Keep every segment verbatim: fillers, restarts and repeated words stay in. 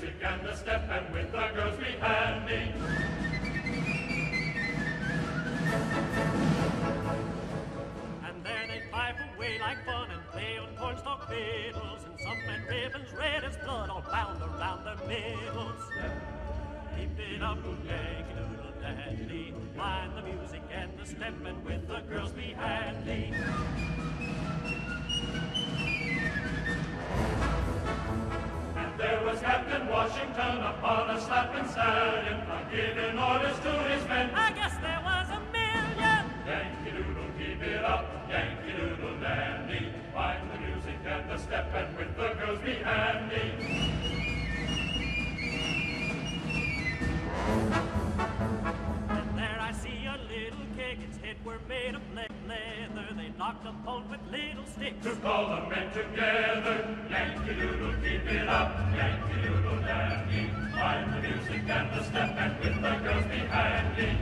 music and the step, and with the girls be handy. And there they pipe away like fun and play on cornstalk fiddles, and some men ribbons red as blood all bound around their middles. Keep it up, Yankee Doodle Dandy, mind the music and the step, and with the girls be handy. And there was Captain Washington upon a slapping stallion, giving orders to his men. I guess there was a million. Yankee Doodle, keep it up, Yankee Doodle Dandy, mind the music and the step, and with the girls be handy. And there I see a little keg, its head were made of le leather. They knocked a bolt with little sticks to call the men together. Yankee Doodle, keep it up, Yankee Doodle Dandy, mind the music and the step, and with the girls be handy.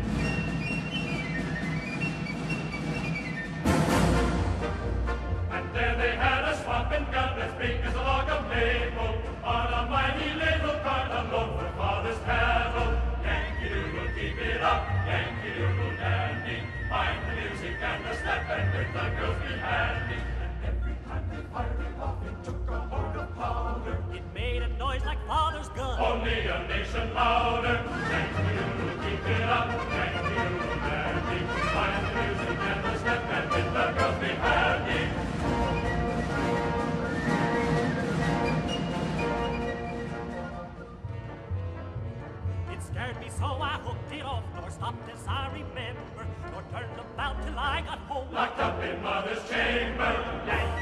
And there they had a swamping gun as big as a log of maple, on a mighty little cart, a load for father's cattle. Yankee Doodle, keep it up, Yankee Doodle Dandy, mind the music and the step, and with the girls be handy. And every time they fired it off, it took a horn of powder. It made a noise like father's gun, only a nation louder. Yankee Doodle, keep it up, Yankee Doodle Dandy, mind the music and the step, and with the girls be handy. Scared me so I hooked it off, nor stopped as I remember, nor turned about till I got home. Locked up in mother's chamber. Yankee